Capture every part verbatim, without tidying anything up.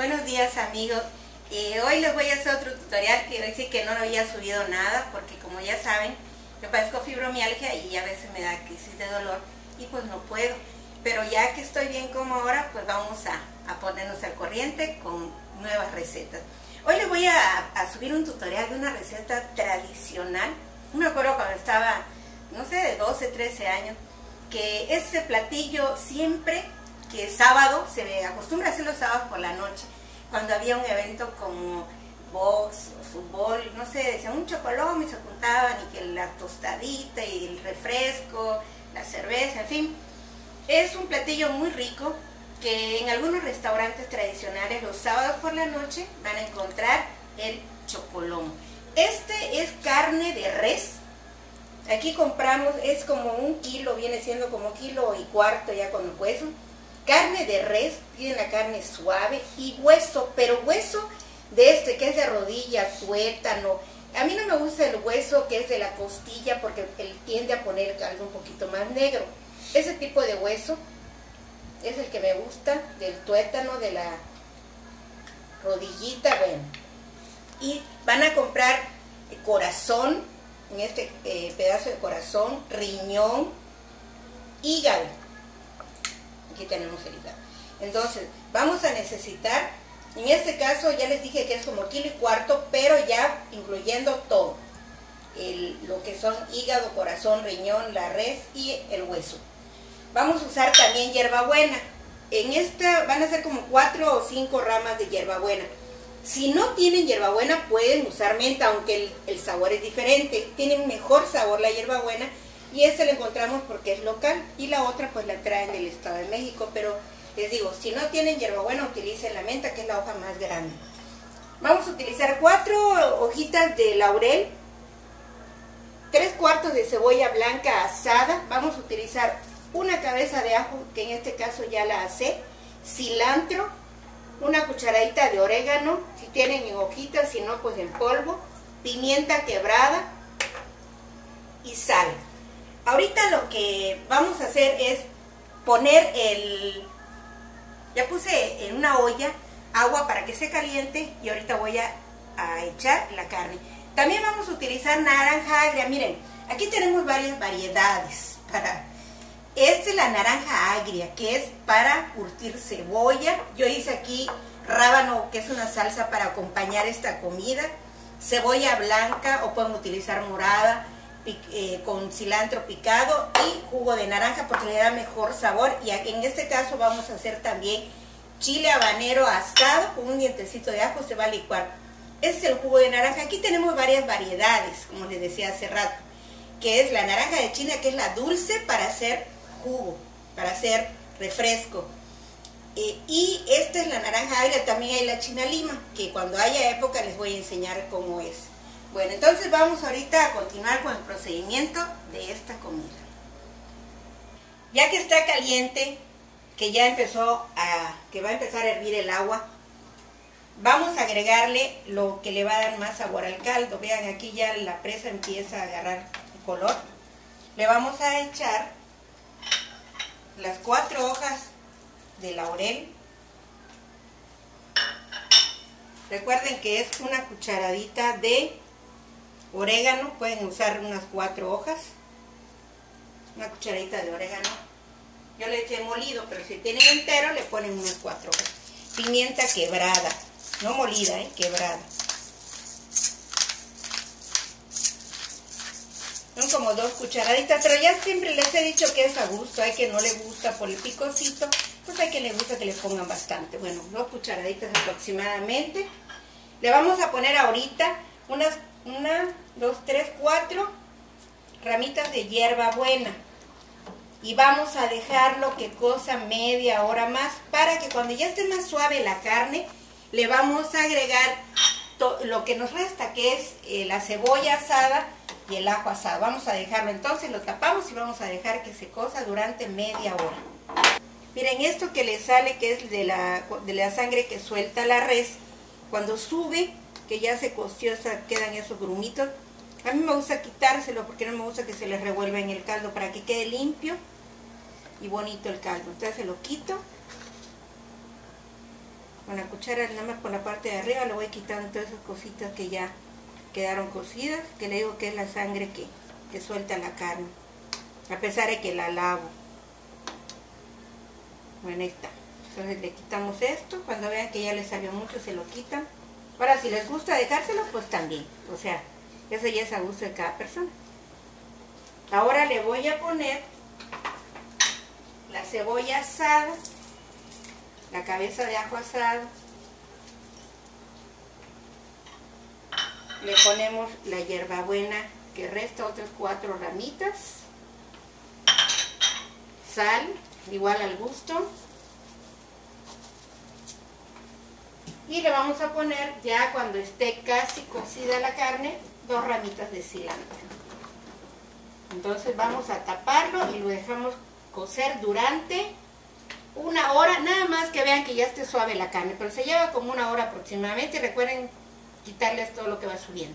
Buenos días, amigos. Eh, hoy les voy a hacer otro tutorial que hoy sí que no había subido nada porque, como ya saben, yo padezco fibromialgia y a veces me da crisis de dolor y pues no puedo. Pero ya que estoy bien como ahora, pues vamos a, a ponernos al corriente con nuevas recetas. Hoy les voy a, a subir un tutorial de una receta tradicional. Me acuerdo cuando estaba, no sé, de doce, trece años, que este platillo siempre que sábado, se acostumbra a hacer los sábados por la noche, cuando había un evento como box, fútbol, no sé, decían un chocolón y se juntaban y que la tostadita y el refresco, la cerveza, en fin. Es un platillo muy rico que en algunos restaurantes tradicionales los sábados por la noche van a encontrar el chocolón. Este es carne de res. Aquí compramos, es como un kilo, viene siendo como kilo y cuarto ya con el hueso. Carne de res, tiene la carne suave y hueso, pero hueso de este que es de rodilla, tuétano. A mí no me gusta el hueso que es de la costilla porque él tiende a poner el caldo un poquito más negro. Ese tipo de hueso es el que me gusta, del tuétano, de la rodillita, bueno. Y van a comprar corazón, en este eh, pedazo de corazón, riñón, hígado. Aquí tenemos el hígado. Entonces, vamos a necesitar, en este caso ya les dije que es como kilo y cuarto, pero ya incluyendo todo. El, lo que son hígado, corazón, riñón, la res y el hueso. Vamos a usar también hierbabuena. En esta van a ser como cuatro o cinco ramas de hierbabuena. Si no tienen hierbabuena pueden usar menta, aunque el, el sabor es diferente. Tiene un mejor sabor la hierbabuena. Y esta la encontramos porque es local y la otra pues la traen del Estado de México. Pero les digo, si no tienen hierbabuena, utilicen la menta, que es la hoja más grande. Vamos a utilizar cuatro hojitas de laurel, tres cuartos de cebolla blanca asada. Vamos a utilizar una cabeza de ajo, que en este caso ya la asé, cilantro, una cucharadita de orégano, si tienen en hojitas, si no pues en polvo, pimienta quebrada y sal. Ahorita lo que vamos a hacer es poner el, ya puse en una olla agua para que se caliente y ahorita voy a, a echar la carne. También vamos a utilizar naranja agria. Miren, aquí tenemos varias variedades. Para, esta es la naranja agria, que es para curtir cebolla. Yo hice aquí rábano, que es una salsa para acompañar esta comida. Cebolla blanca o pueden utilizar morada, Eh, con cilantro picado y jugo de naranja porque le da mejor sabor. Y en este caso vamos a hacer también chile habanero asado con un dientecito de ajo, se va a licuar. Este es el jugo de naranja. Aquí tenemos varias variedades, como les decía hace rato, que es la naranja de China, que es la dulce para hacer jugo, para hacer refresco. Eh, y esta es la naranja agria. También hay la china lima, que cuando haya época les voy a enseñar cómo es. Bueno, entonces vamos ahorita a continuar con el procedimiento de esta comida. Ya que está caliente, que ya empezó a, que va a empezar a hervir el agua, vamos a agregarle lo que le va a dar más sabor al caldo. Vean, aquí ya la presa empieza a agarrar color. Le vamos a echar las cuatro hojas de laurel. Recuerden que es una cucharadita de orégano, pueden usar unas cuatro hojas, una cucharadita de orégano. Yo le eché molido, pero si tienen entero le ponen unas cuatro hojas. Pimienta quebrada, no molida, ¿eh? Quebrada. Son como dos cucharaditas, pero ya siempre les he dicho que es a gusto. Hay que no le gusta por el picocito, pues hay que le gusta que le pongan bastante. Bueno, dos cucharaditas aproximadamente. Le vamos a poner ahorita unas una, dos, tres, cuatro ramitas de hierbabuena y vamos a dejarlo que cosa media hora más para que cuando ya esté más suave la carne le vamos a agregar lo que nos resta, que es eh, la cebolla asada y el ajo asado. Vamos a dejarlo, entonces lo tapamos y vamos a dejar que se cosa durante media hora. Miren, esto que le sale, que es de la, de la sangre que suelta la res, cuando sube, que ya se coció, quedan esos grumitos. A mí me gusta quitárselo porque no me gusta que se les revuelva en el caldo, para que quede limpio y bonito el caldo. Entonces se lo quito con la cuchara, nada más por la parte de arriba, le voy quitando todas esas cositas que ya quedaron cocidas, que le digo que es la sangre que, que suelta la carne, a pesar de que la lavo. Bueno, ahí está. Entonces le quitamos esto, cuando vean que ya le salió mucho se lo quitan. Ahora si les gusta dejárselo, pues también, o sea, eso ya es a gusto de cada persona. Ahora le voy a poner la cebolla asada, la cabeza de ajo asado, le ponemos la hierbabuena que resta, otras cuatro ramitas, sal, igual al gusto, y le vamos a poner, ya cuando esté casi cocida la carne, dos ramitas de cilantro. Entonces vamos a taparlo y lo dejamos cocer durante una hora, nada más que vean que ya esté suave la carne, pero se lleva como una hora aproximadamente, y recuerden quitarles todo lo que va subiendo.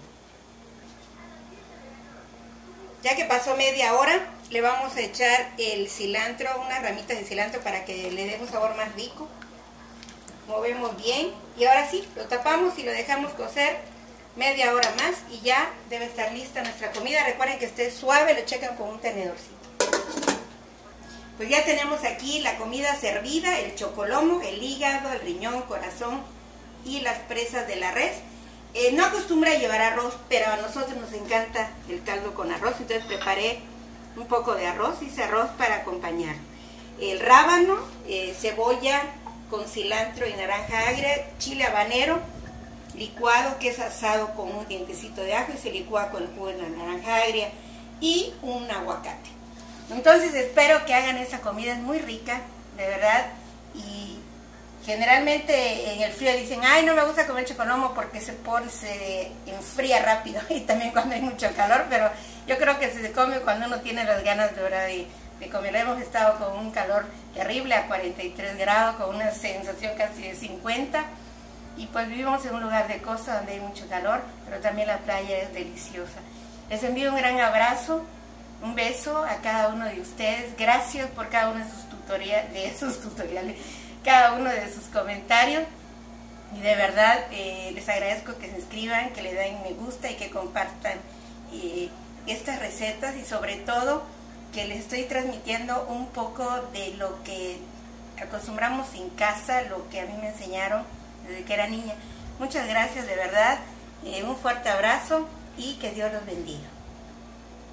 Ya que pasó media hora, le vamos a echar el cilantro, unas ramitas de cilantro para que le dé un sabor más rico. Movemos bien y ahora sí, lo tapamos y lo dejamos cocer media hora más y ya debe estar lista nuestra comida. Recuerden que esté suave, lo checan con un tenedorcito. Pues ya tenemos aquí la comida servida, el chocolomo, el hígado, el riñón, corazón y las presas de la res. Eh, no acostumbra llevar arroz, pero a nosotros nos encanta el caldo con arroz, entonces preparé un poco de arroz, hice arroz para acompañar. El rábano, eh, cebolla con cilantro y naranja agria, chile habanero, licuado que es asado con un dientecito de ajo y se licúa con el jugo de la naranja agria y un aguacate. Entonces espero que hagan esta comida, es muy rica, de verdad, y generalmente en el frío dicen, ay, no me gusta comer chocolomo porque se pone, se enfría rápido, y también cuando hay mucho calor, pero yo creo que se come cuando uno tiene las ganas de verdad de, de comer. Hemos estado con un calor terrible a cuarenta y tres grados, con una sensación casi de cincuenta, y pues vivimos en un lugar de costa donde hay mucho calor, pero también la playa es deliciosa. Les envío un gran abrazo, un beso a cada uno de ustedes, gracias por cada uno de sus tutoriales, de sus tutoriales, cada uno de sus comentarios, y de verdad eh, les agradezco que se inscriban, que le den me gusta y que compartan eh, estas recetas, y sobre todo que les estoy transmitiendo un poco de lo que acostumbramos en casa, lo que a mí me enseñaron desde que era niña. Muchas gracias de verdad, eh, un fuerte abrazo y que Dios los bendiga.